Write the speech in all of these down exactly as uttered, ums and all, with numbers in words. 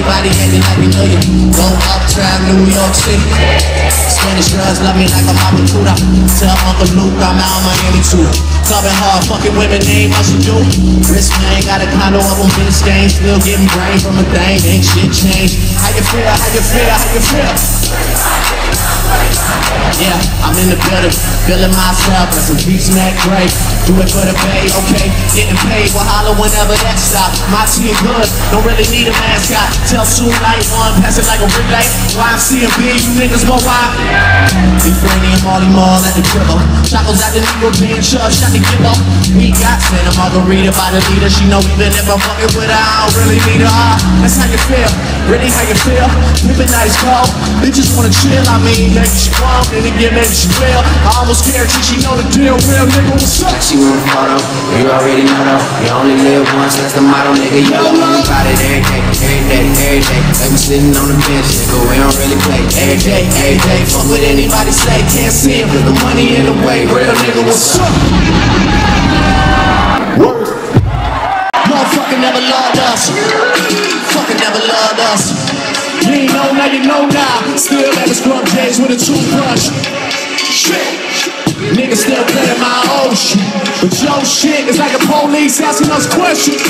everybody acting like they know you. Go uptown, New York City. Spanish girls love me like I'm Aventura. Tell Uncle Luke I'm out Miami too. Clubbing hard, fucking women, ain't much to do. Wrist man, got a condo up on Biscayne. Still getting brain from a thing, ain't shit changed. How you feel, how you feel, how you feel? Yeah, I'm in the building, feeling myself, got some beats in that grave. Do it for the bay, okay, getting paid, we'll holler whenever that stop. My team good, don't really need a mascot. Tell Sue Light one, pass it like a relay. Y M C and B, you niggas more wild. Be Franny and Molly Mall at the dribble. Chocos at the Negro being chubbed, shot the gibbo. We got Santa Margarita by the leader. She know even if I'm fucking with her, I don't really need her. Ah, that's how you feel, really how you feel. Pimpin' nice call, bitches wanna chill, I mean, maybe she won't, then again, maybe she will. I almost scared till she know the deal, real nigga, what's up? She want a photo, you already know though. You only live once, that's the motto, nigga. You don't think about it every day, every day, every day. Like we sitting on the bench, nigga, we don't really play. Every day, every day, fuck what anybody say. Can't see him, cause the money in the way. Real nigga, what's up? Word. Motherfucker never loved us. Fucking never loved us. You ain't know, now you know now. Still never scrub J's with a toothbrush. Shit. Niggas still playing my old shit. But your shit is like the police asking us questions.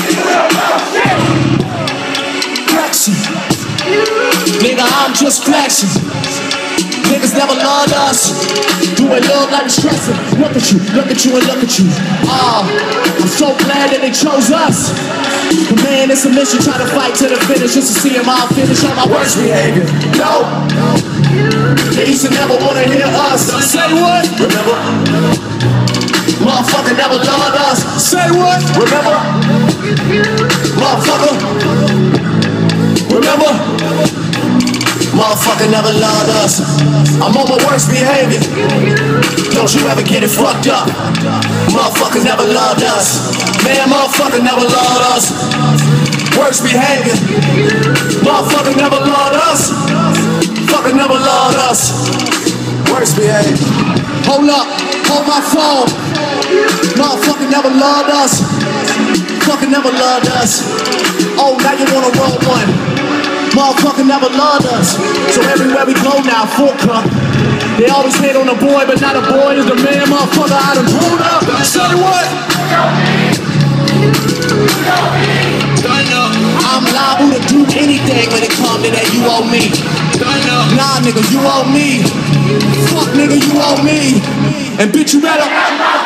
Flexing. Nigga, I'm just flexing. Niggas never loved us. Do it look like it's stressing? Look at you, look at you, and look at you. Oh, I'm so glad that they chose us. But man, it's a mission, try to fight to the finish just to see them all finish on my worst behavior. No, they used to never wanna hear us. Say what? Remember? Motherfucker never loved us. Say what? Remember? Motherfucker. Remember? Motherfucker never loved us. I'm on my worst behavior. Don't you ever get it fucked up. Motherfucker never loved us. Man, motherfucker never loved us. Worst behavior. Motherfucker never loved us. Fucker never loved us. Worst behavior. Hold up, hold my phone. Motherfucker never loved us. Fucker never loved us. Oh, now you wanna roll one. Motherfucker never loved us. So everywhere we go now, full cup. They always hate on a boy, but not a boy is the man. Motherfucker, I done pulled up. Say what? I'm liable to do anything when it comes to that. You owe me. Nah, nigga, you owe me. Fuck, nigga, you owe me. And bitch, you better.